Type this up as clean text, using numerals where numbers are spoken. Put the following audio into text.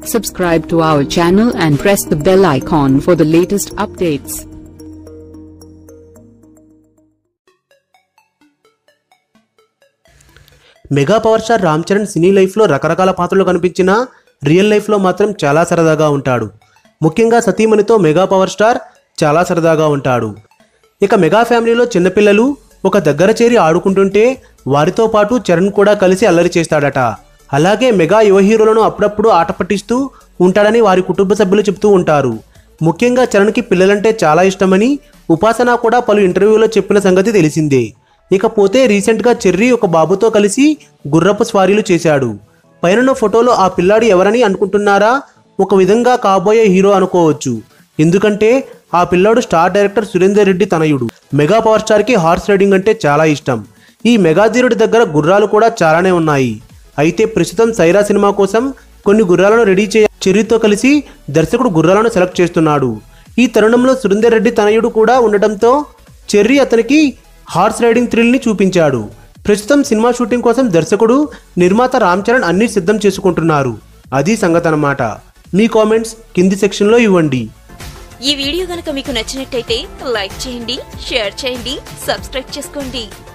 Subscribe to our channel and press the bell icon for the latest updates. Mega power star Ram Charan cine లైఫ్లో రకరకాల పాత్రలు కనిపించినా real లైఫ్లో మాత్రం చాలా సరదాగా ఉంటాడు. ముఖ్యంగా సతీమణితో మెగా పవర్ స్టార్ చాలా సరదాగా ఉంటాడు. ఇక మెగా ఫ్యామిలీలో చిన్నపిల్లలు ఒక దగ్గర చేరి ఆడుకుంటుంటే వారితో పాటు చరణ్ కూడా కలిసి అల్లరి చేస్తాడట. అలాగే మెగా యువ హీరోలను అప్పుడప్పుడు ఆట పట్టిస్తూ ఉంటాడని వారి కుటుంబ సభ్యులు చెప్తూ ఉంటారు. ముఖ్యంగా చరణ్కి పిల్లలంటే చాలా ఇష్టమని ఉపాసన కూడా పలు ఇంటర్వ్యూలో చెప్పిన సంగతి తెలిసిందే. ఇకపోతే రీసెంట్గా చెర్రీ ఒక బాబుతో కలిసి గుర్రపు స్వారీలు చేశాడు. పైన ఫోటోలో ఆ పిల్లాడు ఎవరని అనుకుంటున్నారా? ఒక విధంగా కాబోయే హీరో అనుకోవచ్చు. ఎందుకంటే ఆ పిల్లాడు స్టార్ డైరెక్టర్ సురేందర్ రెడ్డి తనయుడు. మెగా పవర్ స్టార్కి హార్స్ రైడింగ్ అంటే చాలా ఇష్టం. ఈ మెగాధీరుడి దగ్గర గుర్రాలు కూడా చాలానే ఉన్నాయి. అయితే ప్రస్తుతం సైరా సినిమా కోసం కొన్ని గుర్రాలను రెడీ చెర్రీతో కలిసి దర్శకుడు గుర్రాలను సెలెక్ట్ చేస్తున్నాడు. ఈ తరుణంలో సురేందర్ రెడ్డి తనయుడు కూడా ఉండటంతో చెర్రీ అతనికి హార్స్ రైడింగ్ థ్రిల్ని చూపించాడు. ప్రస్తుతం సినిమా షూటింగ్ కోసం దర్శకుడు నిర్మాత రామ్ చరణ్ అన్ని సిద్ధం చేసుకుంటున్నారు. అది సంగతి అన్నమాట. మీ కామెంట్స్ కింది సెక్షన్లో ఇవ్వండి. ఈ వీడియో గనుక మీకు నచ్చినట్టయితే లైక్ చేయండి, షేర్ చేయండి, సబ్స్క్రైబ్ చేసుకోండి.